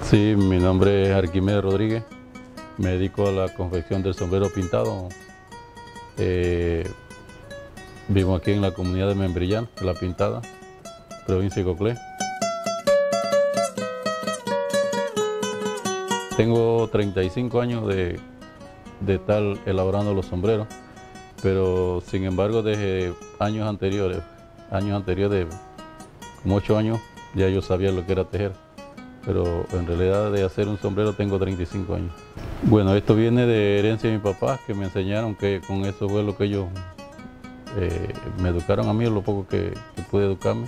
Sí, mi nombre es Arquímedes Rodríguez, me dedico a la confección del sombrero pintado. Vivo aquí en la comunidad de Membrillán, de La Pintada, provincia de Coclé. Tengo 35 años de estar elaborando los sombreros, pero sin embargo desde años anteriores, como 8 años, ya yo sabía lo que era tejer. Pero en realidad de hacer un sombrero tengo 35 años. Bueno, esto viene de herencia de mis papás, que me enseñaron, que con eso fue lo que ellos me educaron a mí, lo poco que pude educarme.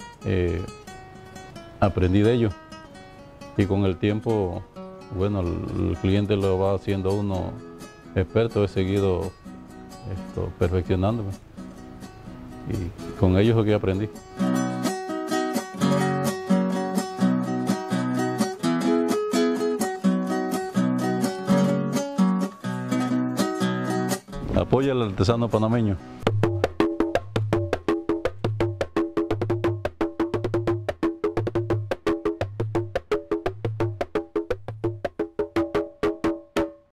Aprendí de ellos y con el tiempo, bueno, el cliente lo va haciendo uno experto, he seguido perfeccionándome y con ellos es que aprendí. Apoya al artesano panameño.